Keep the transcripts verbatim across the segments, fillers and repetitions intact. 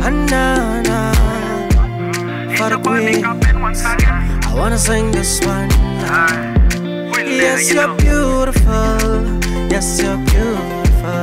Banana for the queen. I wanna sing this one. Yes, you're beautiful. Yes, you're beautiful.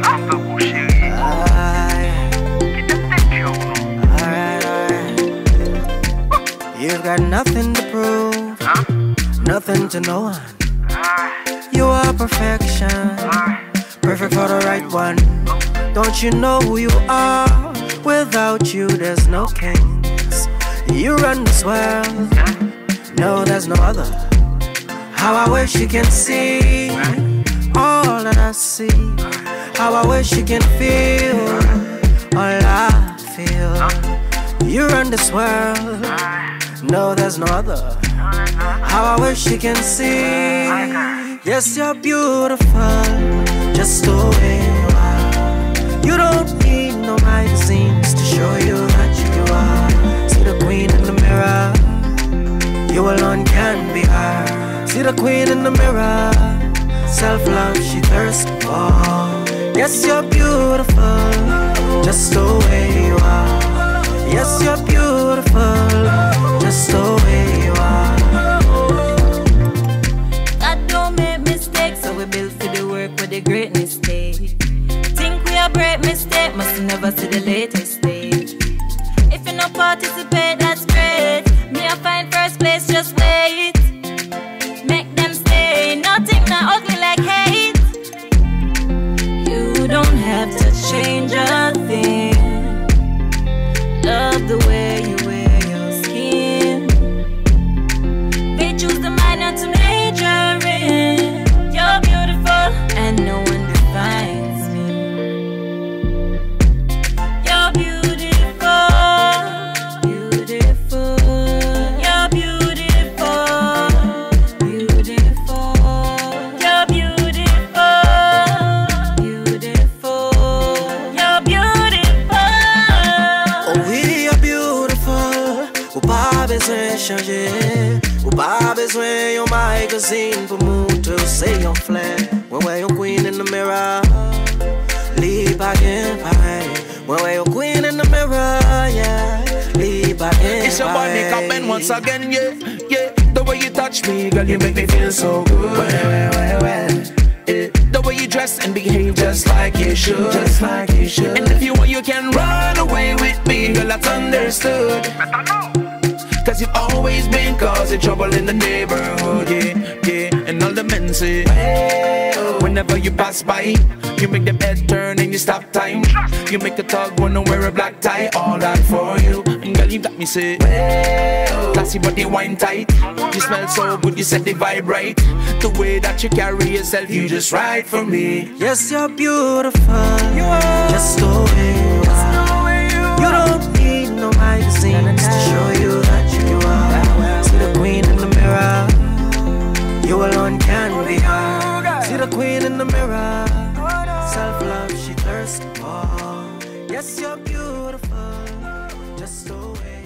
Alright, alright. You've got nothing to prove, nothing to no one. You are perfection, perfect for the right one. Don't you know who you are? Without you there's no kings. You run this world, no there's no other. How I wish you can see all that I see. How I wish you can feel all I feel. You run this world, no there's no other. How I wish you can see. Yes, you're beautiful, just the way you are. You don't need no magazines to show you that you are. See the queen in the mirror, you alone can be her. See the queen in the mirror, self-love she thirsts for. Yes, you're beautiful, just the way you are. Yes, you're beautiful, just the way you are. God don't make mistakes, so we built for the work with the great mistake. Think we a great mistake, must never see the latest stage. If you no participate, that's great. Me I find first place, just wait. Make them stay, nothing not ugly like hate. You don't have to change a thing. Love the way you wear your skin. They choose the minor to major in. You're beautiful and no one defines me. You're beautiful, beautiful. You're beautiful, beautiful. You're beautiful, beautiful. You're beautiful. Oh oui, you're beautiful. Ou pas besoin changer. Ou pas besoin yon magazine pour montrer ou c'est yon flair. When we're your queen in the mirror, leave again pareil. When we're your queen in the mirror, yeah, leave again. It's your boy Mikaben once again, yeah, yeah. The way you touch me, girl, you make me feel so good. Well, well, well, well. Yeah. The way you dress and behave just like you should, just like you should. And if you want, you can run away with me, girl, that's understood. Cause you've always been causing trouble in the neighborhood, yeah, yeah. And all the men say, hey, oh. Whenever you pass by, you make them head turn and you stop time. You make a thug wanna wear a black tie, all that for you. And girl, you got me say, hey, oh. Classy body wine tight. You smell so good, you set the vibe right. The way that you carry yourself, you just right for me. Yes, you're beautiful, you are. Just the way you are. You don't need no magazines to show you that you are. See the queen in the mirror, you alone can be her. See the queen in the mirror, self-love she thirsts for. Yes, you're beautiful, just the way